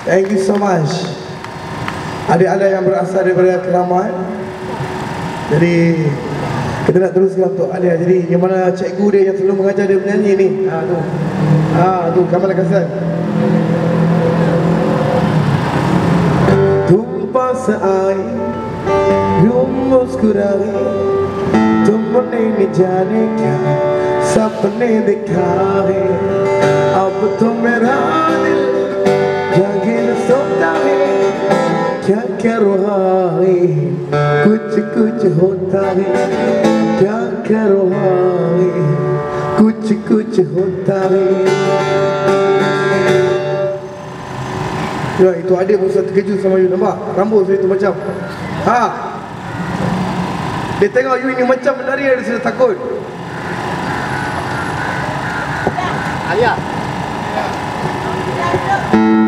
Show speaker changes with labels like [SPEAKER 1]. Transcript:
[SPEAKER 1] Thank you so much. Adik-adik yang berasal daripada Keramat. Jadi kita nak teruskan untuk adik. Jadi yang mana cikgu dia yang selalu mengajar dia menyanyi ni. Tu Kamal Hasan. Tumpah seair मुस्कुराए तुमने न जाने क्या सपने दिखाए अब तो मेरा दिल जागे न सोता है क्या क्या रहा है कुछ कुछ होता है क्या क्या रहा है कुछ कुछ होता है. Ya, itu adik pun terkejut sama you, nampak? Rambut saya tu macam dia tengok you ini macam menari, dia sudah takut.
[SPEAKER 2] Alia.